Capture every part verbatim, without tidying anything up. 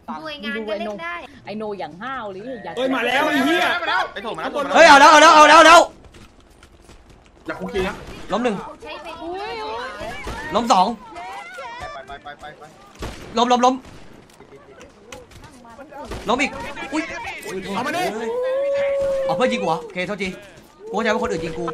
หน่วยงานก็เล่นได้ไอโนอย่างห้าวหรืออย่างเฮ้ยมาแล้วไอ้เหี้ยไอ้โถมาแล้วเฮ้ยเอาแล้วเอาแล้วเอาแล้วเอาแล้วอย่าคุกคีนะล้มหนึ่งล้มสองไปไปไปไปล้มล้มล้มล้มอีกอุ้ยเอามาดิเอาเพื่อนยิงกูเหรอโอเคโทษทีกูเข้าใจว่าคนอื่นยิงกู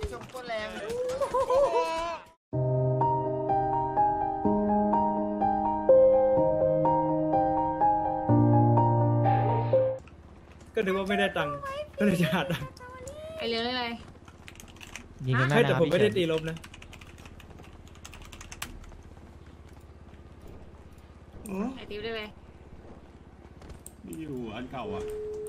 ก็นึกว่าไม่ได้ตังค์ก็เลยจะหาตังค์ไอเรืออะไรยิงกันได้แต่ผมไม่ได้ตีลบนะไอติวได้ไหมมีอยู่อันเก่าอ่ะ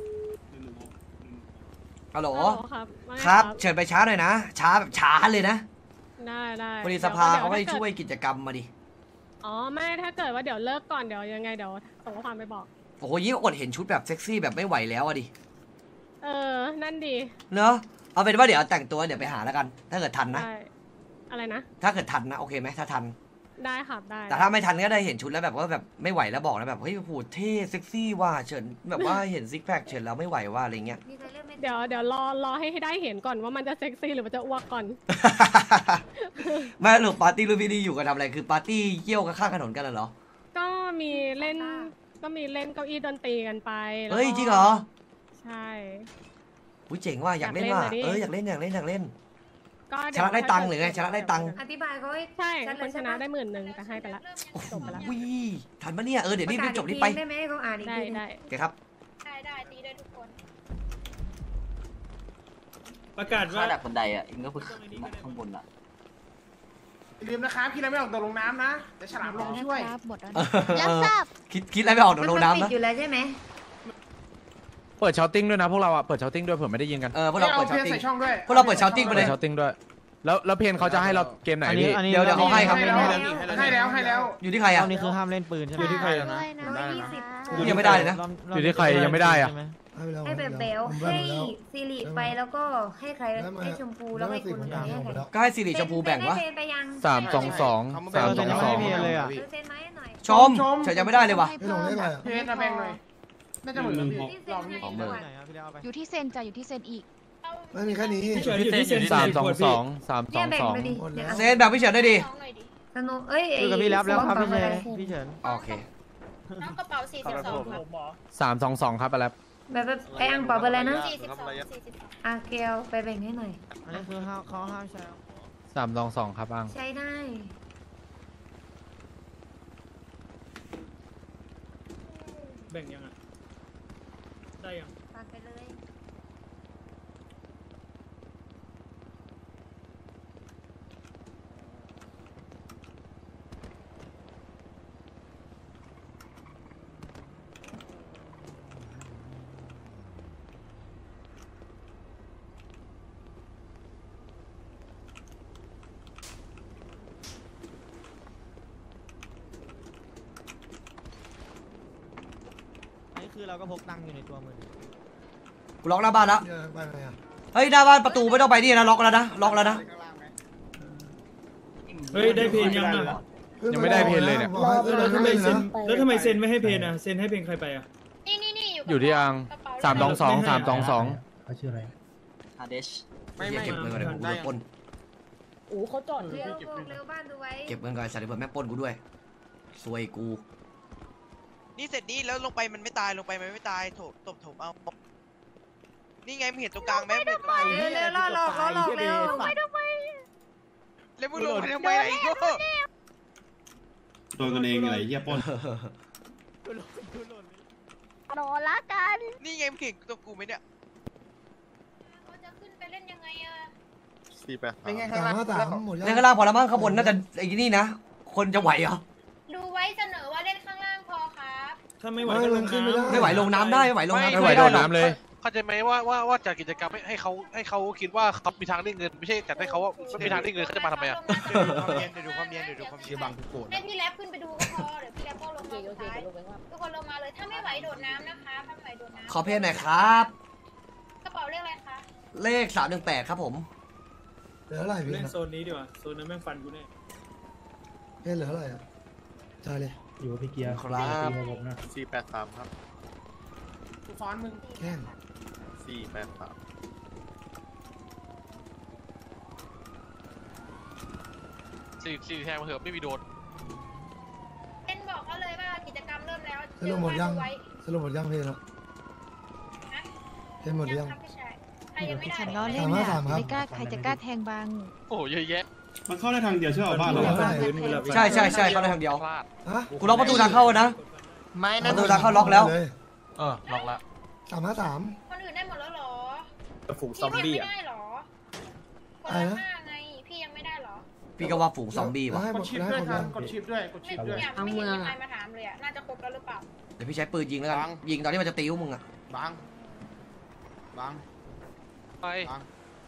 ฮัลโหลครับเชิญไปช้าหน่อยนะช้าแบบช้าเลยนะได้ได้บริษัทสภาเขาให้ช่วยกิจกรรมมาดิอ๋อไม่ถ้าเกิดว่าเดี๋ยวเลิกก่อนเดี๋ยวยังไงเดี๋ยวส่งข้อความไปบอกโอ้โหยิ่งอดเห็นชุดแบบเซ็กซี่แบบไม่ไหวแล้วอะดิเออนั่นดีเนอะเอาเป็นว่าเดี๋ยวแต่งตัวเดี๋ยวไปหาแล้วกันถ้าเกิดทันนะอะไรนะถ้าเกิดทันนะโอเคไหมถ้าทันได้ครับได้แต่ถ้าไม่ทันก็ได้เห็นชุดแล้วแบบว่าแบบไม่ไหวแล้วบอกนะแบบเฮ้ยโหเท่เซ็กซี่ว่ะเฉินแบบว่าเห็นซิกแพคเฉินแล้วไม่ไหวว่าอะไรเงี้ยเดี๋ยวเดี๋ยวรอรอให้ได้เห็นก่อนว่ามันจะเซ็กซี่หรือมันจะอ้วกก่อนไม่หรอกปาร์ตี้รูบินี่อยู่กันทำอะไรคือปาร์ตี้เยี่ยวกันข้างถนนกันเหรอก็มีเล่นก็มีเล่นเก้าอี้ดนตรีกันไปเฮ้ยจริงเหรอใช่อุ้ยเจ๋งว่ะอยากเล่นว่ะเอออยากเล่นอยากเล่นอยากเล่นชนะได้ตังค์หรือไงชนะได้ตังค์อธิบายเขาให้ใช่คนชนะได้หมื่นหนึ่งแต่ให้ไปละจบไปละวิทันปะเนี่ยเออเดี๋ยวรีบจบรีบไปได้ไหมเขาอ่านอีกทีได้โอเคครับได้ได้ตีได้ทุกคนประกาศว่าดักบันไดอ่ะเองก็พึ่งข้างบนอ่ะลืมนะครับคิดอะไรไม่ออกตกลงน้ำนะจะฉลามลงช่วยแล้วทราบคิดคิดอะไรไม่ออกตกลงน้ำนะอยู่แล้วใช่ไหมเปิดเชาติ้งด้วยนะพวกเราอ่ะเปิดเชาติ้งด้วยเผื่อไม่ได้ยินกันเออพวกเราเปิดเชาติ้งด้วยพวกเราเปิดเชาติ้งไปเลยเชาติ้งด้วยแล้วแล้วเพนเขาจะให้เราเกมไหนพี่เดี๋ยวเดี๋ยวเขาให้ครับให้แล้วให้แล้วอยู่ที่ใครอ่ะตอนนี้คือห้ามเล่นปืนใช่ไหมอยู่ที่ใครนะยังไม่ได้เลยนะอยู่ที่ใครยังไม่ได้อ่ะให้แบบเบลให้ซีรีไปแล้วก็ให้ใครให้ชมพูแล้วให้คุณให้ใครก็ให้ซีรีชมพูแบ่งวะสามสองสองสามสองสองเลยอ่ะชมเฉยยังไม่ได้เลยวะเพนแบ่งหน่อยน่าจะเหมือนพี่ของมืออยู่ที่เซนจะอยู่ที่เซนอีกไม่มีแค่นี้สามสองสองสามสองสองเซนแบบพี่เฉินได้ดีสนุกเอ้ยคือกับพี่รับแล้วครับพี่เฉินพี่เฉินโอเคน้องกระเป๋าสี่สิบสองครับสามสองสองครับอะไรแบบแบบไอ้อังเป๋าไปเลยนะสี่สิบสองสี่สิบอาเกลไปแบ่งให้หน่อยอันนี้คือเขาห้ามใช้สามสองสองครับอังใช้ได้แบ่งยังอ่ะได้ยังฝากไปเลยคือเราก็พกตังค์อยู่ในตัวมือกูล็อกหน้าบ้านแล้วเฮ้ยหน้าบ้านประตูไม่ต้องไปนี่นะล็อกแล้วนะล็อกแล้วนะเฮ้ยได้เพนยังอ่ะยังไม่ได้เพนเลยเนี่ยแล้วทำไมเซนแล้วทำไมเซนไม่ให้เพนอ่ะเซนให้เพนใครไปอ่ะนี่นี่นี่อยู่ที่อังสามสองสองสามสองสองเขาชื่ออะไรฮาเดชไม่ไม่เก็บเงินก่อนเดี๋ยวกูปล้นโอ้เขาจอดเร็วเร็วบ้านดูไว้เก็บเงินก่อนสัตว์เผื่อแม่ปล้นกูด้วยซวยกูนี่เสร็จนี่แล้วลงไปมันไม่ตายลงไปมันไม่ตายโถตบถมเอานี่ไงมึงเห็นตรงกลางไหมไม่ต้องไปเร็วเร็วรอรอรอเร็วไม่ต้องไปแล้วมึงลงไปทำไมไอ้โง่ตัวกันเองอะไรเหี้ยป้นรอละกันนี่ไงมึงเห็นตัวกูไหมเนี่ยเขาจะขึ้นไปเล่นยังไงอะสี่แปดเป็นไงข้างล่างหมดแล้วข้างล่างพอแล้วมั้งข้างบนน่าจะไอ้นี่นะคนจะไหวเหรอดูไว้เสนอว่าเล่นข้างล่างพอครับถ้าไม่ไหวก็ลงน้ำไม่ไหวลงน้ำได้ไม่ไหวลงน้ำไม่ไหวโดนน้ำเลยเข้าใจไหมว่าว่าว่าจัดกิจกรรมให้เขาให้เขาคิดว่าเขามีทางได้เงินไม่ใช่จัดให้เขาว่าไม่มีทางได้เงินเขาจะมาทำไมอ่ะเดี๋ยวดูความเย็นเดี๋ยวดูความเย็นเดี๋ยวดูความเย็นบางทุกคนให้พี่แรปขึ้นไปดูก็พอเดี๋ยวพี่แรปก็ลงมาสุดท้ายทุกคนลงมาเลยถ้าไม่ไหวโดดน้ำนะคะถ้าไม่ไหวโดดน้ำขอเพจหน่อยครับกระเป๋าเลขอะไรคะเลขสามหนึ่งแปดครับผมเหลืออะไรพี่เล่นโซนนี้ดีกว่าโซนนั้นแม่งฟันกูแน่เล่นเหลืออะไรอ่ะใช่เลยอยู่กับพี่เกียร์ครับตีมาผมนะสี่แปดสามครับกูฟ้อนมึงแข้งสี่แปดสามสี่สี่แทงมาเถอะไม่มีโดนเอ็นบอกเขาเลยว่ากิจกรรมเริ่มแล้วสรุปหมดยังสรุปหมดยังเพลงแล้วเพลงหมดยังใครยังไม่ได้ฉันล้อเล่นสามห้าน่ะสามครับไม่กล้าใครจะกล้าแทงบังโอ้โหเยอะแยะมันเข้าได้ทางเดียวใช่ป่ะบ้านเราใช่ใช่ใช่เขาได้ทางเดียวพลาดฮะกูล็อกประตูทางเข้านะไม่ปนะระตูทางเข้าล็อกแล้วเลยเออล็อกละสามห้าสามคนอื่นได้หมดแล้วเหรอฝูงซอมบี้อ่ะพี่ยังไม่ได้เหรอคนอะไรละนะห้าไงพี่ยังไม่ได้เหรอพี่ก็ว่าฝูงซอมบี้แล้วว่ะให้หกมดดชิปแล้วให้ด้วยหมดคยังรับกดชิปด้วยกดชิปด้วยเนี่ยไม่เห็นมีใครมาถามเลยอ่ะน่าจะครบแล้วหรือเปล่าเดี๋ยวพี่ใช้ปืนยิงแล้วกันยิงตอนที่มันจะตีพวกมึงอะบังบังไปบัง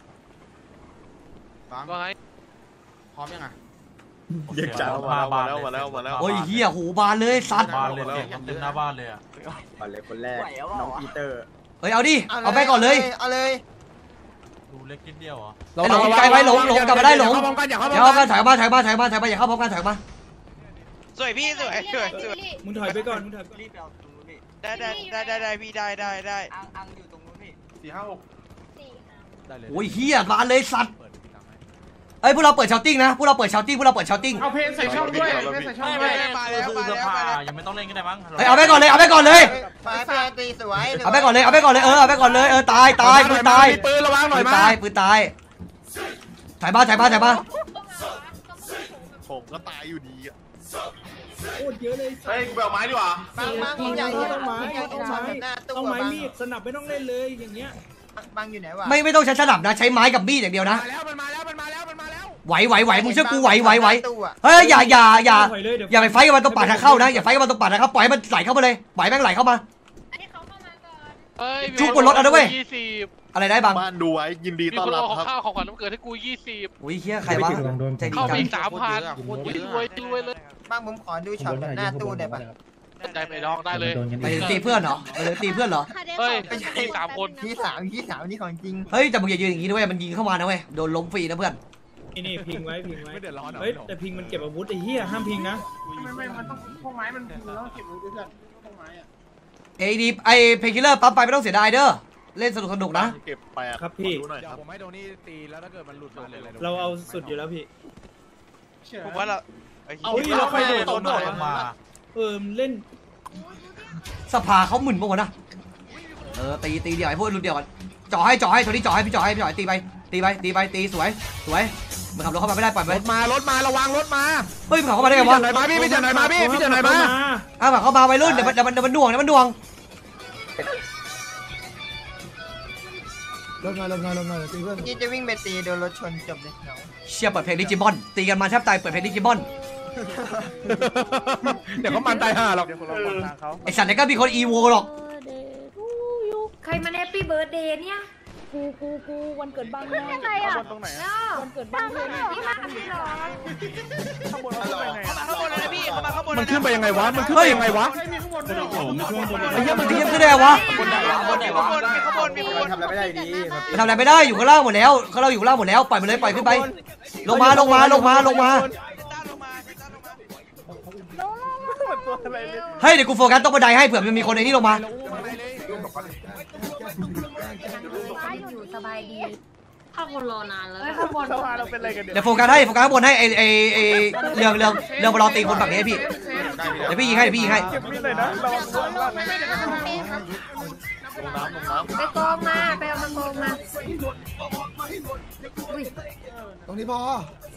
บังว่าไงพร้อมยังอ่ะเรียกจ่ามามาแล้วมาแล้วมาแล้วโอ้ยเฮียหูบานเลยสัตว์บ้านเลยเสียงเต็มหน้าบ้านเลยอ่ะไหวแล้วน้องปีเตอร์เฮ้ยเอาดิเอาไปก่อนเลยเอาเลยดูเล็กนิดเดียวเหรอไอ้หลงไกลไว้หลงหลงกลับมาได้หลงอย่าเข้าพร้อมกันอย่าเข้าพอย่าร้อมเข้ากัมาน ถ่ายมาถ่ายมาถ่ายมาถ่ายมาอย่าเข้าพร้อมกันถ่ายมาสวยพี่สวยสวยสวยมึงถอยไปก่อนมึงถอยรีบไปเอาตรงนู้นพี่ได้ได้ได้ได้ได้พี่ได้ได้ได้อังอังอยู่ตรงนู้นพี่สี่ห้าหกสี่ห้าได้เลยโอ้ยเฮียบานเลยสัตว์เปิดพี่ตังค์ให้เอ้ยพวกเราเปิดชาวติ้งนะพวกเราเปิดชาวติ้งพวกเราเปิดชาวติ้งเอาเพลงใส่ช่องด้วยเพลงใส่ช่องด้วยมาแล้วคือมาเสื้อแล้วผ้ามาแล้วยังไม่ต้องเล่นก็ได้มั้งเฮ้ยเอาไปก่อนเลยเอาไปก่อนเลยมาเพลงตีสวยเอาไปก่อนเลยเอาไปก่อนเลยเออเอาไปก่อนเลยเออตายตายปืนตายมีปืนระวังหน่ปือยนมาตายปืนตายถ่ายมาถ่ายมาถ่ายมาผมก็ตายอยู่ดีอ่ะโคตรเยอะเลยเฮ้ยกูไปเอาไม้ดีกว่าบางบางใหญ่ต้องไม้ต้องไม้หน้าตู้ต้องไม้บางมีดสนับไม่ต้องเล่นเลยอย่างเงี้ยบางอยู่ไหนวะไม่ไม่ต้องใช้สนับนะใช้ไม้กับมีดอย่างเดียวนะมาแล้วมันมาแล้วมันมาแล้วมันมาแล้วไหวไหวไหวมึงเชื่อกูไหวไหวไหวตู้อะเฮ้ยอย่าอย่าอย่าถอยเลยเดี๋ยวอย่าไปไฟกับมันตรงปากทางเข้านะอย่าไฟกับมันตรงปากทางเข้าปล่อยให้มันไหลเข้ามาเลยปล่อยให้แม่งไหลเข้ามาอันนี้เขาเข้ามาก่อนเอ้ยจุกบนรถเอาด้วยเว้ยยี่สิบอะไรได้บ้างบ้านดูไว้ยินดีมีต้อนคนรับเอาครับข้าวของขวัญวันเกิดให้กูยี่สิบอุ้ยเฮียใครวะใจดีเข้าจัไปงอีกสามพันรวยรวยเลยบางผมขอดูช็อตแบบหน้าตู้ได้ปะได้ไปน้องได้เลยไปถึงตีเพื่อนเหรอไปถึงตีเพื่อนเหรอเฮ้ยไม่ใช่มีสามคนที่สามที่สามนี่ของจริงเฮ้ยแต่มึงอย่ายืนอย่างนี้ด้วยมันยิงเข้ามานะเว้ยโดนล้มฟรีนะเพื่อนนี่นี่พิงไว้พิงไว้ไม่เดือดร้อนหรอเฮ้ยแต่พิงมันเก็บอาวุธไอ้เหี้ยห้ามพิงนะไม่ไม่มันต้องพวกไม้มันต้องเก็บมือด้วยเพื่อนพวกไม้อะเอดีไอเพนคิลเลอร์ปั๊มไปไม่ต้องเสียดายเด้อเล่นสนุกสนุกนะเก็บแปดครับพี่ดูหน่อยเดี๋ยคว รับผมให้โดนี่ตีแล้วถ้าเกิดมันหลุดมาเลยเราเอาสุดอยู่แล้วพี่เชื่อผมว่าเราเฮ้ยเราไปโดดต้ต้นนไม้ไม้ลงมาเออมันเล่นสภาเขาหมื่นปะวะนะเออตีตีเดียวไอ้พวกรุ่นเดียวกันจ่อให้จ่อให้โทนี่จ่อให้พี่จ่อให้พี่จ่อให้ตีไปตีไปตีไปตีสวยสวยมันขับรถเข้ามาไม่ได้ปล่อยไปรถมารถมาระวังรถมาเฮ้ยมันขับเข้ามาได้ไงวะหน่อยมาพี่พี่จะหน่อยมาพี่พี่จะหน่อยมาอ้าวเข้ามาวัยรุ่นเดี๋ยวมันเดี๋ยวมันเดี๋ยวมันหน่วงเดี๋ยวมันหน่วงลงงานลงงานลงงานตีเพื่อนที่จะวิ่งไปตีโดนรถชนจบเลยน้องเชียร์เปิดเพลงดิจิมอนตีกันมาแทบตายเปิดเพลงดิจิมอนเดี๋ยวเขามันตายห่าหรอกไอสัตว์เนี่ยก็มีคนอีโวหรอกใครมาแฮปปี้เบิร์ดเดย์เนี่ยกูกูกูวันเกิดบางไม่ใช่อ่ะตรงไหนอ่ะวันเกิดบางเลยนี่มาทำไมหรอเข้ามาข้างบนเลยนะพี่เข้ามาข้างบนมันขึ้นไปยังไงวะมันขึ้นไปยังไงวะไม่มีข้างบนด้วยผมช่วงบนไอ้เหี้ยมันเทียบขึ้นได้ไงวะบนไหนวะบนไหนวะมีข้างบนมีข้างบนทำอะไรไม่ได้ดีมันทำอะไรไม่ได้อยู่ข้างล่างหมดแล้วข้างล่างอยู่ข้างล่างหมดแล้วปล่อยมันเลยปล่อยขึ้นไป ลงมาลงมาลงมาลงมาต้านลงมาต้านลงมาเฮ้ยเดี๋ยวกูโฟกัสตรงบันไดให้เผื่อมันมีคนในนี้ลงมาอยู่สบายดีข้าคนรอนานแล้วเฮ้ยข้างบนเดี๋ยวโฟกัสให้โฟกัสข้างบนให้ไอไอไอเรื่องเรื่องเรื่องบอลตีคนฝั่งนี้ให้พี่เดี๋ยวพี่ยิงให้เดี๋ยวพี่ยิงให้ไปกองมาไปเอามากองมาอุ้ยตรงนี้พอ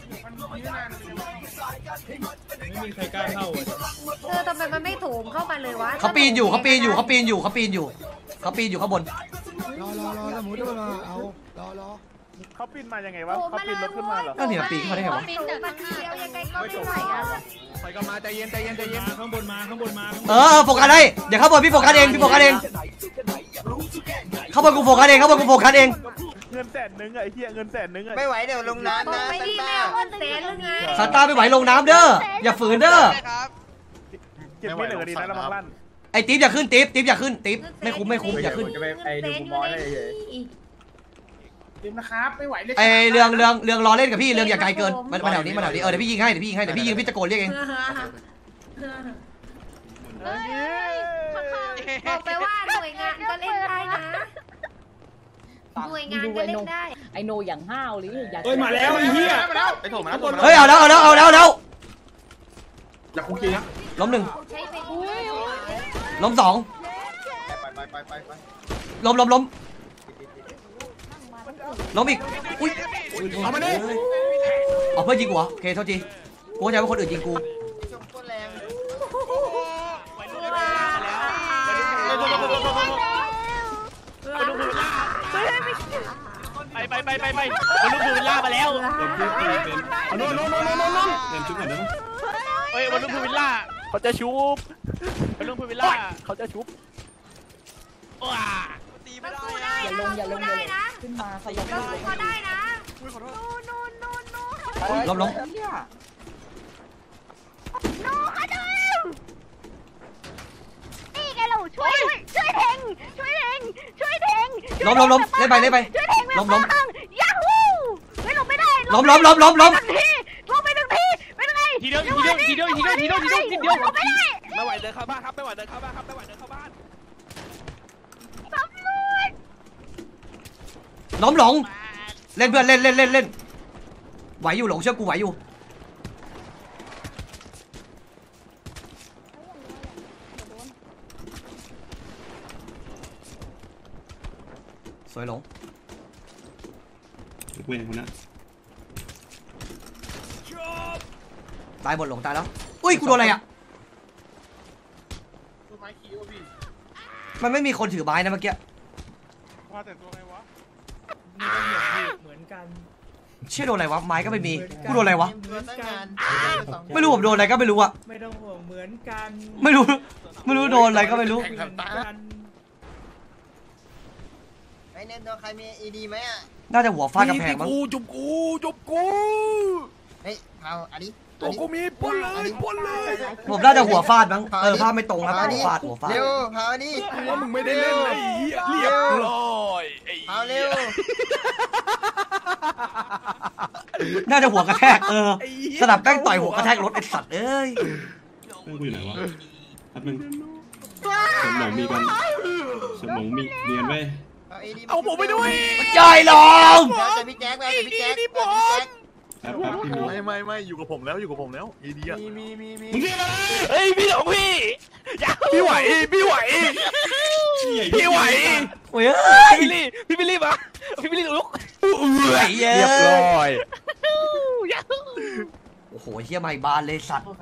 ไม่มีใครกล้าเข้าอ่ะเออทำไมมันไม่โถมเข้ามาเลยวะเขาปีนอยู่เขาปีนอยู่เขาปีนอยู่เขาปีนอยู่เขาปีนอยู่ข้างบนรอรอรอสมมติว่ามาเอารอรอเขาปีนรถขึ้นมาเหรอก็เนี่ยปีนเข้ามาได้ไงวะปีนแต่มันเดียวยังไงก็ไม่ไหวอ่ะไปก็มาใจเย็นใจเย็นใจเย็นข้างบนมาข้างบนมาเออโฟกัสให้เดี๋ยวข้างบนพี่โฟกัสเองพี่โฟกัสเองข้างบนกูโฟกัสเองข้างบนกูโฟกัสเองเงินแสนนึงไอ้เหี้ยเงินแสนนึงไม่ไหวเดี๋ยวลงน้ำบอกนะไม่ซันดีต้าไม่เอาเงินแสนหรือไงซานต้าไม่ไหวลงน้ำเด้ออย่าฝืนเด้อครับเก็บไม่เหลือดีนะระวังลั่นไอ้ติ๊บอย่าขึ้นติ๊บติ๊บอย่าขึ้นติ๊บไม่คุ้มไม่คุ้มอย่าขึ้นไอ้ดูมอยเลยลืมนะครับไม่ไหวเลยไอ้เรื่องเรื่องเรื่องรอเล่นกับพี่เรื่องอย่าไกลเกินมามาแถวนี้มาแถวนี้เออเดี๋ยวพี่ยิงให้เดี๋ยวพี่ยิงให้เดี๋ยวพี่ยิงพี่ตะโกนเรียกเองเอ้ยข้างๆบอกไปว่าหน่วยงานก็เล่นได้นะหน่วยงานก็เล่นได้ไอโนอย่างห้าวหรืออย่าเฮ้ยมาแล้วไอ้เหี้ยมาแล้วไอโถมาแล้วเฮ้ยเอาแล้วเอาแล้วเอาแล้วเอาแล้วอย่าคุกคีนะล้มหนึ่งใช้เป็นล้มสองล้มล้มล้มล้มอีกอุ้ยเอามาดิเอาเพื่อนยิงกูเหรอโอเคโทษทีกูเข้าใจว่าคนอื่นยิงกูไปไปไปไปไปมันลูกพูวิลล่ามาแล้วเต็มที่ตีเป็นเอาโน่นโน่นโน่นโน่นโน่นเต็มชุดก่อนได้ไหมเฮ้ยมันลูกพูวิลล่าเขาจะชุบมันลูกพูวิลล่าเขาจะชุบว้าตีไม่ได้สู้อะได้อย่าลงอย่าลงอย่าลงขึ้นมาขยับเราสู้เขาได้นะล้มล้มนี่ไงเราช่วยช่วยเทงช่วยเทงช่วยเทงล้มล้มล้มเล่นไปเล่นไปช่วยเทงล้มล้มยาฮูไม่ลงไม่ได้ล้มล้มล้มล้มล้มทีลงไปหนึ่งทีเป็นไงทีเดียวทีเดียวทีเดียวทีเดียวทีเดียวทีเดียวทีเดียวลงไม่ได้ไม่ไหวเดินเข้าบ้านครับไม่ไหวเดินเข้าบ้านครับไม่ไหวเดินเข้าบ้านตำรวจล้มหลงเล่นเพื่อนเล่นเล่นเล่นเล่นไหวอยู่หลงเชื่อกูไหวอยู่สวยหลงเว้นคนนั้นตายหมดหลงตายแล้วอุ้ยกูโดนอะไรอ่ะตัวไม้คิ้วพี่มันไม่มีคนถือไม้นะเมื่อกี้ว่าแต่ตัวไงวะเหมือนกันเชี่ยโดนอะไรวะไม้ก็ไม่มีกูโดนอะไรวะเหมือนกันไม่รู้ผมโดนอะไรก็ไม่รู้อะไม่ต้องห่วงเหมือนกันไม่รู้ไม่รู้โดนอะไรก็ไม่รู้เหมือนกันไอเนมโดนใครมีอีดีไหมอ่ะน่าจะหัวฟาดกำแพงมั้งกูจุบกูจุบกูเฮ้ยเอาอันนี้ตัวกูมีปนเลยปนเลยผมน่าจะหัวฟาดมั้งเออภาพไม่ตรงครับหัวฟาดหัวฟาดเร็วเผาอันนี้ว่ามึงไม่ได้เล่นไอ้เหี้ยเรียบร้อยไอ้เผาเร็วน่าจะหัวกระแทกเออสนับแป้งต่อยหัวกระแทกรถไอ้สัตว์เอ้ยเพื่อนกูอยู่ไหนวะแป๊บนึงสมหลงมีกันสมหลงมีเรียนไว้เอาผมไปด้วยจอยลงจะพี่แจ๊คไปจะพี่แจ๊คแป๊บแป๊บพี่มีไม่ไม่ไม่อยู่กับผมแล้วอยู่กับผมแล้วอีดีอ่ะมีมีมีมีมึงเรียกอะไรเฮ้ยพี่หลงพี่พี่ไหวพี่ไหวพี่ไหวโอ้ยเอ้ยพี่บิลลี่พี่บิลลี่มาพี่บิลลี่ลุกไอ้เหี้ยเรียบร้อยโอ้โหเฮียไม่บานเลยสัตว์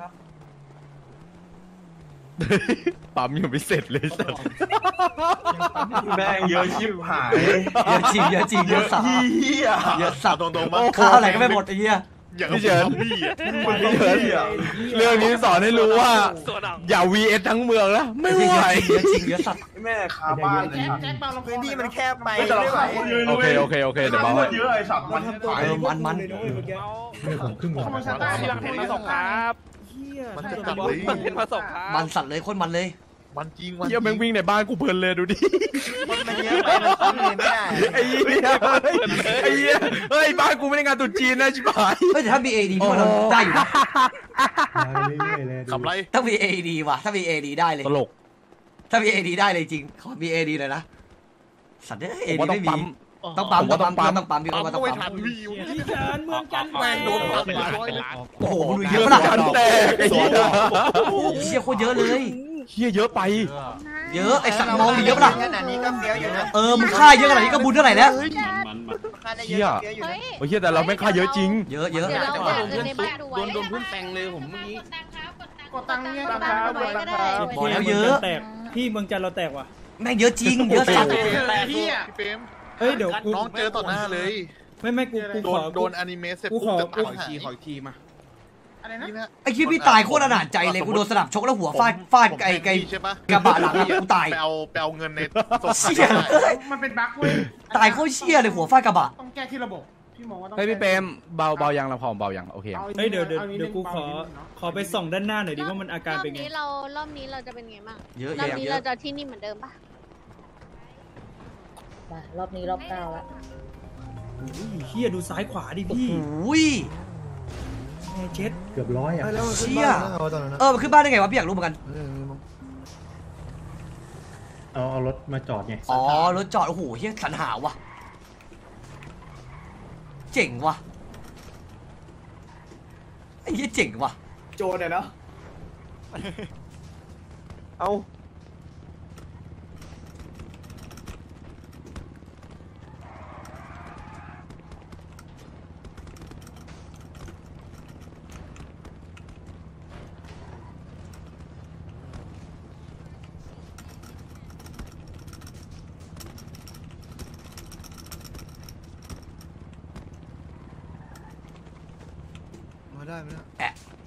ปั๊มยังไม่เสร็จเลยสัตว์แม่งเยอะชิบหายเยอะจริงเยอะจริงเยอะสัตว์เหี้ยเยอะสัตว์ตรงๆมาข้าวอะไรก็ไม่หมดไอ้เหี้ยอย่างพี่เฉินพี่เรื่องนี้สอนให้รู้ว่า อย่า วี เอส ทั้งเมืองนะไม่ไหวเยอะจริงเยอะสัตว์แม่คาบ้านเลยแจ็คแจ็คบางลำพื้นที่มันแคบไปไม่แต่เราขาคนเยอะโอเคโอเคโอเคเดี๋ยวเบาให้เยอะไอ้สัตว์มันเออมันมันไม่ผมครึ่งหลอดขโมยสตาร์ที่บางเพนมาส่งครับมันจะจับเลยบางเพนมาส่งครับมันสัตว์เลยโคตรมันเลยมันจริงวันเฮียแม่งวิ่งในบ้านกูเพลินเลยดูดิมันเยอะไปมันทำเลยไม่ได้ไอ้เหี้ยไอ้เหี้ยเฮ้ยบ้านกูไม่ได้งานตรุ๊จีนนะชิบหายเฮ้ยแต่ถ้ามี เอ ดี พี่ว่าเราได้อยู่นะทำไรถ้ามี เอ ดี ว่ะถ้ามี เอ ดี ได้เลยตลกถ้ามี เอ ดี ได้เลยจริงขอมี เอ ดี เลยนะสัตว์เนี่ย เอผมดีว่าต้อไม่งมีปั๊มต้องปั๊มผมว่าต้ต้ออง งปั๊ปั๊มมพี่ว่าต้องปั๊มที่เชิญเมืองจันทร์แม่งโดนปั๊มโอ้โหมึงดูเยอะปะล่ะกันแตกไอ้เหี้ยเชี่ยโคตรเยอะเลยเหี้ยเยอะไปเยอะไอ้สัตว์มองดิเยอะปะล่ะขนาดนี้ก็เฟี้ยวอยู่นะเออมึงฆ่าเยอะขนาดนี้ก็บุญเท่าไหร่แล้วมันมันค่าได้เยอะเฟี้ยวอยู่นะโอ้ยเหี้ยแต่เราไม่ค่าเยอะจริงเยอะเยอะเดี๋ยวเราหาเงินในบ้านดูไว้โดนพื้นแปงเลยผมเมื่อกี้กดตังค์เนี่ยกตัดงตังค์ค์ไว้ก็ได้บอกแล้วเยอะแตกพี่เมืองจันทร์เราแตกว่ะแม่งเยอะจริงเยอะสัตว์แต่พี่อ่ะพี่เปมเฮ้ยเดี๋ยวกูน้องเจอต่อหน้าเลยไม่ไม่กูกูโดขนอโดนอนิเมะเสร็จกูขอปุ๊บกูจะขอตายทีขอทีมาอะไรนะไอ้คิดพี่ตายโคตรอนาจใจเลยกูโดนสนับชกแล้วหัวฟาดฟาดไอ้ไอ้ใช่ปะกระบะหลังอะกูตายไปเอาไปเอาเงินในสเชี่ยมันเป็นบั๊กเว้ยตายโคตรเชี่ยเลยหัวฟาดกระบะต้องแก้ที่ระบบพี่มองว่าต้องเฮ้ยพี่เปมเบาเบายังเราพอเบายังโอเคเฮ้ยเดี๋ยวเดี๋ยวเดี๋ยวกูขอขอไปส่องด้านหน้าหน่อยดิว่ามันอาการรอบเป็นไงนี้เรารอบนี้เราจะเป็นไงบ้างเยอะรอบเยอะนี้เยเราอะจะที่นี่เหมือนเดิมปะรอบนี้รอบเก้าแล้วเฮียดูซ้ายขวาดิพี่อุ้ยแม่เช็ดเกือบร้อยอ่ะเชี่ยเอาตอนนั้นนะเออมันขึ้นบ้านได้ไงวะพี่อยากรู้เหมือนกันเออเอาเอารถมาจอดไงอ๋อรถจอดโอ้โหเฮียสรรหาว่ะเจ๋งว่ะไอ้เฮียเจ๋งว่ะโจรเนี่ยเนาะเอามาได้ไหมนะแอะ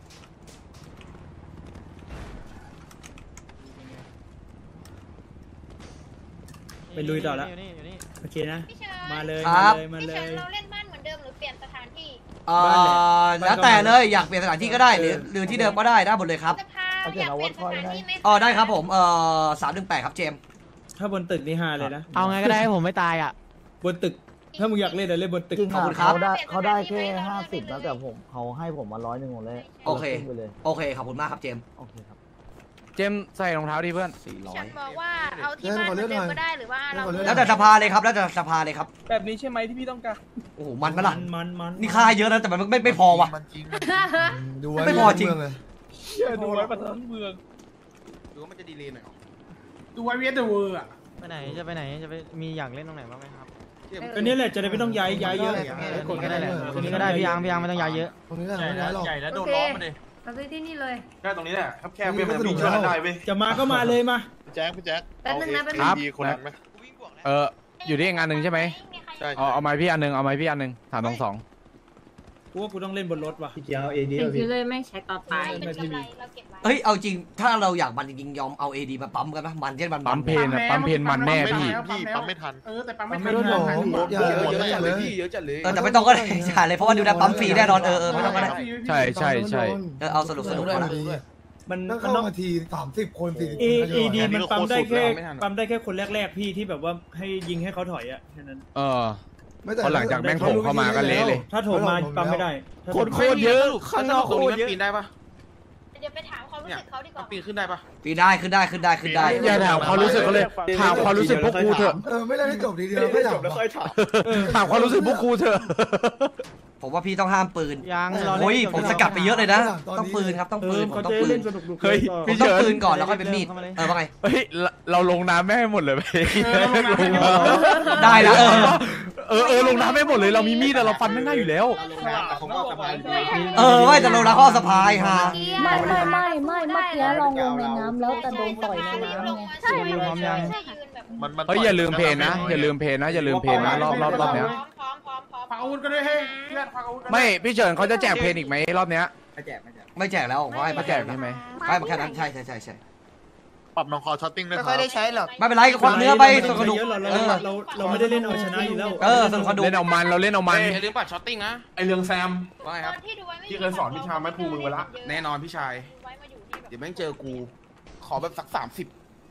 ไปลุยต่อแล้วโอเคนะ มาเลยคมารับเลยมาเลยเราเล่นบ้านเหมือนเดิมหรือเปลี่ยนสถานที่เอ่อแล้วแต่เลยอยากเปลี่ยนสถานที่ก็ได้หรือหรือที่เดิมก็ได้ได้หมดเลยครับสภาอยากเปลี่ยนสถานที่ไหมอ๋อได้ครับผมเอ่อสามหนึ่งแปดครับเจมส์ถ้าบนตึกนี่ฮาเลยนะเอาไงก็ได้ให้ผมไม่ตายอ่ะบนตึก ถ้ามึงอยากเล่นเล่นบนตึกขอบคุณครับเขาได้เขาได้แค่ห้าสิบแล้วแต่ผมเขาให้ผมมาร้อยหนึ่งหมดเลยโอเคโอเคขอบคุณมากครับเจมส์โอเคครับเจมใส่รองเท้าดิเพื่อนสี่ร้อฉัยนบอกว่าเอาที่บ้านเหมือนเดิมก็ได้หรือว่าเราแล้วแต่สภาเลยครับแล้วแต่สภาเลยครับแบบนี้ใช่ไหมที่พี่ต้องการโอ้โหมันปะล่ะมันมันนี่ค่าเยอะนะแต่มันไม่ไม่พอว่ะดูไว้ไม่พอจริงเมืเลยเชื่อดูไว้ประทับเมืองดูว่ามันจะดีเลยหน่อยดูไว้เวียดเดอร์เวอร์อะไปไหนจะไปไหนจะไปมีอยากเล่นตรงไหนบ้างไหมครับก็นี่แหละจะได้ไม่ต้องย้ายย้ายเยอะกดก็ได้แหละตรงนี้ก็ได้พี่ยังพี่ยังไม่ต้องย้ายเยอะตรงนี้แหละไม่ย้ายหรอกโอเคเราซื้อที่นี่เลยแค่ตรงนี้แหละครับแค่เวียดมันมีช่วยกันได้เว้ยจะมาก็มาเลยมาแจ็คพี่แจ็คแป๊บนึงนะแป๊บนึคงรับดีคนนั้นไหมกูวิ่งบวกแล้วเอออยู่ที่งานหนึ่งใช่ไหมใช่เอาเอาไม้พี่อันหนึ่งเอาไม้พี่อันหนึ่งสามสองสองกูว่ากูต้องเล่นบนรถว่ะเห็นที่เลยแม่งใช้ต่อตายเป็นกำไรเราเก็บไว้เฮ้ยเอาจริงถ้าเราอยากมันจริงๆยอมเอาเอดีมาปั๊มกันปะมันเช่นมันปั๊มเพนอะปั๊มเพนมันแน่พี่พี่ปั๊มไม่ทันเออแต่ปั๊มไม่ไม่ทันต้องหรอกอย่าเยอะจัดเลยเออแต่ไม่ต้องก็ได้จ่ายเลยเพราะว่าดูแลปั๊มฟรีแน่นอนเออเออไม่ต้องก็ได้ใช่ใช่ใช่เออเอาสนุกสนุกได้เอาละดีมันต้องมันเข้าต้องมาทีสามสิบคนสี่สิบเอคนเอดีมันปั๊มได้แค่ไม่ทันปั๊มได้แค่คนแรกๆพี่ที่แบบว่าให้ยิงให้เขาถอยอ่ะแค่นั้นเออ พอหลังจากแม่งโถมเข้ามาก็เละเลยถ้าโถมมาปั๊มไม่ได้โคตรโคตรเยอะข้างนอกโคตรเยอะปีนได้ปะเดี๋ยวไปถามความรู้สึกเขาดีกว่าปีนขึ้นได้ปะปีได้ขึ้นได้ขึ้นได้ขึ้นได้อย่าถามความรู้สึกเขาเลยถามความรู้สึกพวกกูเถอะเออไม่ได้ให้จบดีๆแล้วไม่จบแล้วค่อยถามถามความรู้สึกพวกกูเถอะผมว่าพี่ต้องห้ามปืนยังโอ้ยผมสกัดไปเยอะเลยนะต้องปืนครับต้องเอปือนผมเขาต้องจะปืเล่นนสนุกดูเฮ้ยผมต้องปืนก่อนแล้วค่อยเป็นมีดเออว่าไงเฮ้ยเราลงน้ำแม่ให้หมดเลยไปลงมาได้แล้วเออเออเออลงน้ำไม่หมดเลยเรามีมีดแต่เราฟันไม่ได้อยู่แล้วแต่ผมว่าสบายเออไม่แต่เราเราข้อสะพายฮะไม่ไม่ไม่ไม่ไม่ไม่ไม่เมื่เมื่ออกี้กี้ลลออง งลลงงในในน้ำน้ำแล้แล้ว วแต่แต่โดโดนนต่ต่ออย ยในในน้ำน้ำไงไงมันมันเฮ้ยอย่าลืมเพนนะอย่าลืมเพนนะอย่าลืมเพนนะรอบรอบรอบเนี้ยพร้อมพร้อมพร้อมพักอาวุธกันด้วยเฮ้ยเพื่อนพักอาวุธกันไม่พี่เฉินเขาจะแจกเพนอีกไหมรอบเนี้ยไม่แจกแล้วผมให้มามาแจแจกกใช่ไหมให้มาแค่นั้นใช่ใช่ใช่ใช่ปรับน้องคอช็อตติ้งด้วยไม่คค่รัอยบได้ใช้หรอกไม่เป็นไรควักเนื้อไปสนุกเราเออเราเราไม่ได้เล่นเอาชนะอยู่แล้วเออสนุกสนุกเล่นเอามันเราเล่นเอามันอย่าลืมปัดช็อตติ้งนะไอเรืองแซมว่าไงครับที่ดูไว้ไม่พี่เคยสอนวิชาไม้ภูมือไว้ละแน่นอนพี่ชายไว้มาอยู่ที่แบบเดี๋ยวแม่งเจอกู ขอแบบสักสามสิบ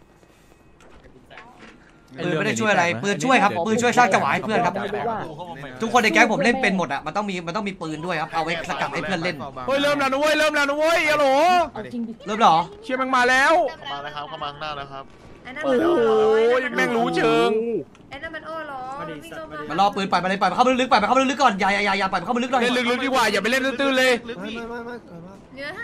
ปืนไม่ได้ช่วยอะไรปืนช่วยครับปืนช่วยสร้างจังหวะให้เพื่อนครับ ทุกคนในแก๊งผมเล่นเป็นหมดอ่ะมันต้องมีมันต้องมีปืนด้วยครับเอาไว้สกัดให้เพื่อนเล่นเฮ้ยเริ่มแล้วนะเว้ยเริ่มแล้วนะเว้ยฮัลโหลเริ่มเหรอเชี่ยแม่งมาแล้วเข้ามาแล้วครับเข้ามาข้างหน้าแล้วครับอันนั้นโอ้มันโหโอ้ร้อยแม่งรู้เชิงไอ้นั่นมันโอ้ร้อยวิ่งเข้ามามันรอปืนปล่อยมาเลยปล่อยมาเข้ามาลึกๆปล่อยมาเข้ามาลึกๆก่อนอย่าอย่าอย่าอย่าปล่อยมาเข้ามาลึกหน่อยเล่นลึกๆดีกว่าอย่าไปเล่นตื้นๆเลยไม่ไม่ไม่ไม่ไม่เนื้อ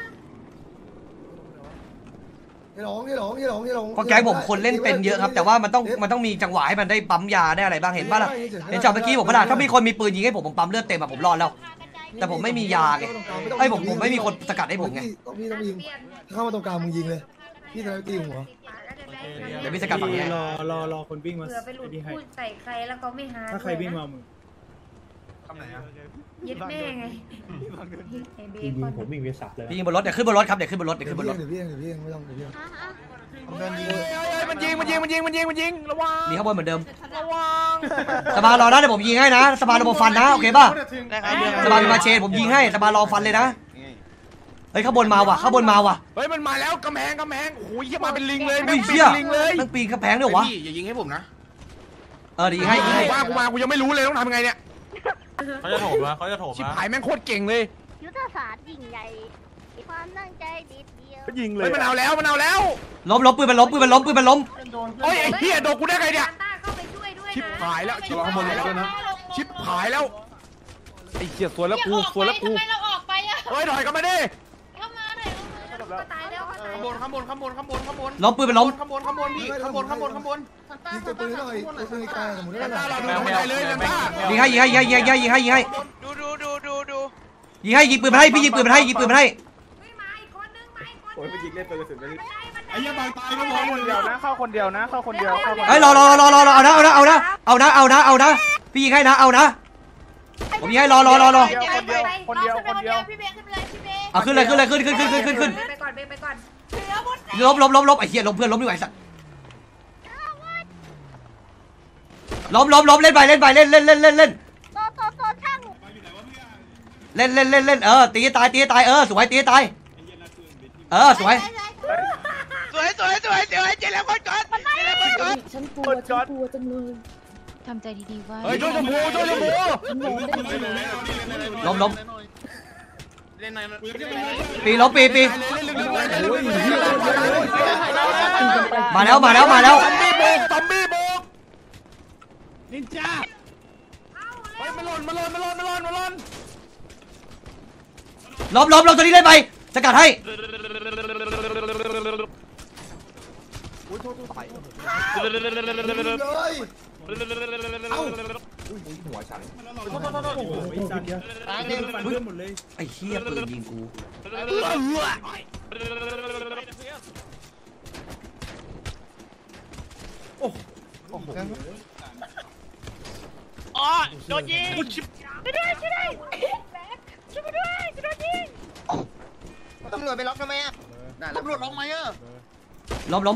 ยี่หลงยี่หลงยี่หลงยี่หลงเพราะแก๊งผมคนเล่นเป็นเยอะครับแต่ว่ามันต้องมันต้องมีจังหวะให้มันได้ปั๊มยาได้อะไรบ้างเห็นป่ะล่ะเห็นจากเมื่อกี้ผมขนาดถ้ามีคนมีปืนยิงให้ผมผมปั๊มเลือดเต็มอะผมรอดแล้ว แต่ผมไม่มียาไงไอ้ผมผมไม่มีคนสกัดให้ผมไงต้องพี่ต้องยิงเข้ามาตรงกลางมึงยิงเลยพี่ทำไมตีหัวเดี๋ยวพี่สกัดฝั่งนี้รอรอรอคนวิ่งมาเผื่อไปหลุดให้พูดใส่ใครแล้วก็ไม่หาถ้าใครวิ่งมามึงคำไหนอะยึดแม่ไงไอเบยิงคอนผมวิ่งไปสับเลยพี่ยิงบนรถเดี๋ยวขึ้นบนรถครับเดี๋ยวขึ้นบนรถเดี๋ยวเดี๋ยขึ้วนบนรถพี่เองเดี๋ยวพี่เองไม่ต้องเดี๋ยวพี่เองเงินยิงมันยิงมันยิงมันยิงมันยิงมันยิงระวังมีข้างบนเหมือนเดิมระวังสบายรอนะเดี๋ยวผมยิงให้นะสบายระบบฟันนะโอเคป่ะได้ครับสบายเป็นมาเชนผมยิงให้สบายรอฟันเลยนะเฮ้ยข้างบนมาว่ะข้างบนมาว่ะเฮ้ยมันมาแล้วกำแพงกำแพงโอ้ยมาเป็นลิงเลยเฮ้ยปีเชี่ยนลิงเลยนั่งปีนกระแพงด้วยวะพี่อย่ายิงให้ผมนะเออดีให้ดีให้ว่ากูมากูยังไม่รู้เลยต้องทำยังไงเนี่ยเขาจะโถมนะเขาจะโถมชิบนะหายแม่งโคตรเก่งเลยยุทธศาสตร์ยิ่งใหญ่มีความตั้งใจดีเดียวยิงเลยมันเอาแล้วมันเอาแล้วล้มล้มปืนมันล้มปืนมันล้มปืนมันล้มโอ้ยไอ้เหี้ยโดนกูได้ไงเนี่ยต้าเข้าไปช่วยด้วยชิบนะหายแล้วชิบหายแล้วชิบหายแล้วไอ้เหี้ยสวยแล้วกูสวยแล้วกูทำไมเราออกไปอะเฮ้ยถอยกันมาดิเข้ามาหน่อยเข้ามาก็ตายแล้วก็ตายข้างบนข้างบนข้างบนข้างบนข้างบนล้มปืนมันล้มข้างบนข้างบนพี่ข้างบนข้างบนข้างบนยิงปืนหน่อยปืนไกลสมมติแลว่านต้าเราดูไม่ได้เลยแลนต้ายิงให้ยิงให้ยิงให้ยิงให้ยิงให้ยิงให้ดูดูดูดูดูยิงให้ยิงปืนมันให้พี่ยิงปืนมันให้ยิงปืนมันให้มาอีกคนนึงมาอีกคนนึงโอ้ยไปยิงเล่นปืนกระสุนไปไอ้เหี้ยบางตายก็พอเข้าหมคดนเลเดียวย นะเข้าคนเดียวนะเข้าคนเดียวเข้าคนเฮ้ยรอรอรอรอรอเอานะเอานะเอานะเอานะเอานะเอานะพี่ยิงให้นะเอานะผมยิงให้รอรอรอรอคนเดียวคนเดียวคนเดียวพี่เบย์ขึ้นไปเลยพี่เบย์เอาขึ้นเลยขึ้นเลยขึ้นขึ้นขึ้นขึ้นขึ้นขึ้นไปก่อนไปก่อนล้มล้มล้มล้มไอ้เหี้ยล้มเพื่อนล้มดีกว่าไอ้สัตว์ล้มล้มล้มเล่นไปเล่นไปเล่นเล่นเล่นเล่นเล่นโตโตโตช่างเล่นเล่นเล่นเล่นเออตีตายตีตายเออสวยตีตายเออสวยสวยสวยสวยสวยเจแล้วคนก่อนเจแล้วคนก่อนฉันกลัวฉันกลัวจังเลยทำใจดีๆไว้เฮ้ยช่วยชมพูช่วยชมพูฉันมองได้ดีล้มล้มเล่นไหนปีล้มปีปีมาแล้วมาแล้วมาแล้วซอมบี้โบกซอมบี้โบกนินจาเฮ้ยมันหล่นมันหล่นมันหล่นมันหล่นมันหล่นล้มล้มล้มตัวนี้เล่นไปสกัดให้หัวฉันตายเลยฟันเพื่อนหมดเลยไอ้เหี้ยปืนยิงกูอ๋อโดนยิงช่วยด้วยช่วยด้วยช่วยด้วยช่วยด้วยยิงตำรวจไปล็อกทำไมอ่ะตำรวจล็อกไหมอ่ะล้มล้ม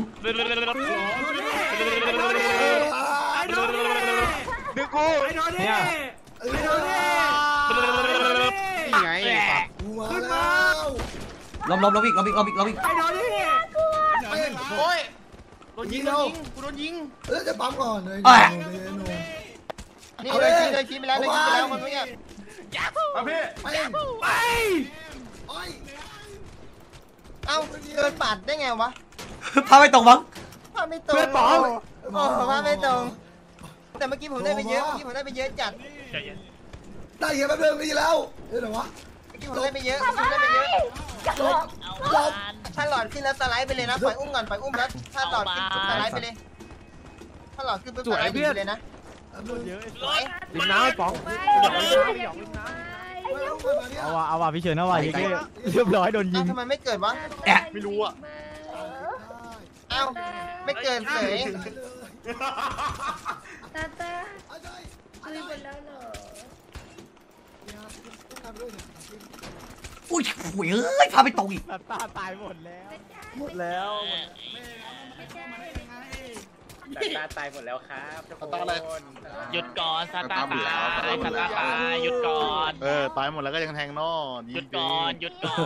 ดึงกูไอ้นอนนี่ไอ้นอนนี่ไงกูมาแล้วล้มล้มล้มอีกล้มอีกล้มอีกล้มอีกไอ้นอนนี่โอ้ยโดนยิงโดนยิงกูโดนยิงเออจะปั๊มก่อนเลยนี่เลยคิดเลยคิดไปแล้วเลยคิดไปแล้วมันไม่เนี่ยเอาพี่ไปไปโอ้ยเอ้าเดินปัดได้ไงวะพาไปตรงมั้งภาพไม่ตรงเพื่อนป๋องโอ้ภาพไม่ตรงแต่เมื่อกี้ผมได้ไปเยอะเมื่อกี้ผมได้ไปเยอะจัดได้เหี้ยแป๊บนึงไม่ยินแล้วเฮ้ยไหนวะเมื่อกี้ผมได้ไปเยอะเมื่อกี้ได้ไปเยอะหลบหลบถ้าหลอดขึ้นแล้วสไลด์ไปเลยนะปล่อยอุ้มก่อนปล่อยอุ้มแล้วถ้าหลอดขึ้นปุ๊บสไลด์ไปเลยถ้าหลอดขึ้นปุ๊บสไลด์ไปเลยนะ สวยริมน้ำป๋องเอาเอาว่ะเอาว่ะพี่เฉินเอาว่ะยิงเรียบร้อยโดนยิเอ้าง ทำไมไม่เกิดวะแอะไม่รู้อ่ะเอ้าไม่เกิดเฉยตาตาคุยไปแล้วเหรออุ้ยโวยเอ้ยพาไปตรงอีกตาตายหมดแล้วหมดแล้วตาตายหมดแล้วครับทุกคนหยุดก่อนซาตาตายซาตาตายหยุดก่อนเออตายหมดแล้วก็ยังแทงนอหยุดก่อนหยุดก่อน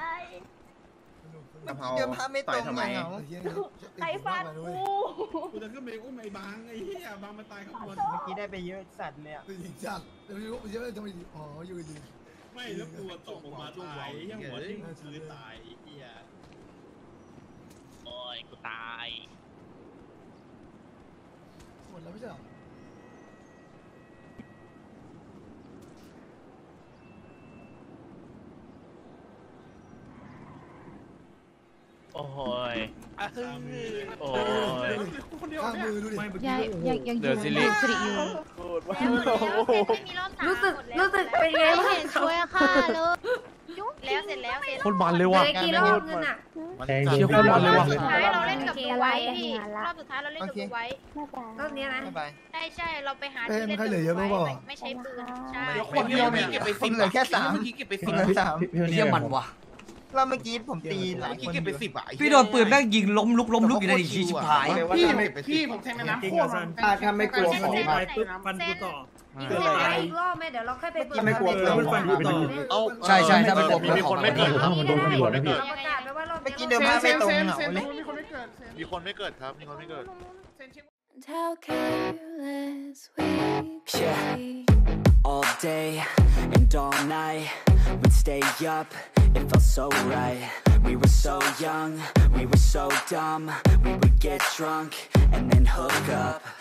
เดี๋ยวภาพไม่ตรงไงเหงาใครฟันกูกูจะขึ้นไปอุ้มไอ้บางไอ้เหี้ยบางมันตายข้างบนเมื่อกี้ได้ไปเยอะสัตว์เลยอ่ะยิงจัดเดี๋ยวไม่รู้เยอะทำไมอ๋ออยู่ดีไม่แล้วกูตกลงมาตายยังหัวทิ่มพื้นตายไอ้เหี้ยโอ้ยกูตายหมดแล้วไม่ใช่หรอโอ้ยโอ้ยข้างมือดูดิยังยังยังอยู่สิริสิริอยู่รู้สึกรู้สึกเป็นไงบ้างช่วยค่ะเลยแล้วเสร็จแล้วเสร็จโคตรมันเลยเหลืว่ะอกี่รอบเงินอ่ะแทงเชี่ยโคตรมันเลยว่ะสุดท้ายเราเล่นกับดูไว้พี่รอบสุดท้ายเราเล่นกับดูไว้รอบนี้นะบ๊ายบายใช่ใช่เราไปหาเอ้ยที่มันเล่นใครเหลือเยอะบ้างเปล่าไม่ใช้ปืนใช่คนเดียวเนี่ยเก็บไปสิบเหลือแค่สามเมื่อกี้เก็บไปสิบเหลือสามเหี้ยมันว่ะรอบเมื่อกี้ผมตีหลายเมื่อกี้คนเก็บไปสิบอ่ะพี่โดนปืนแม่งยิงล้มลุกล้มลุกอยู่ในดิชิบหายพี่พี่ผมแทงในน้ำโคตรมันถ้าไม่กลัวของไปปุ๊บฟันกูต่ออีกรอบไหมอีกรอบไหมเดี๋ยวเราค่อยไปเปิดไม่กลัวมันฟันกูต่อใช่ใช่ถ้าไม่กดมีคนไม่เกิดครับมีคนไม่เกิดไม่เกิดเราประกาศไปว่ารอบเมื่อกี้นี้เดินมาไม่ตรงเหงาเลยมีคนไม่เกิดมีคนไม่เกิดครับมีคนไม่เกิด How careless we Yeah, all day and all night we'd stay up, it felt so right. We were so young, we were so dumb. We would get drunk and then hook up.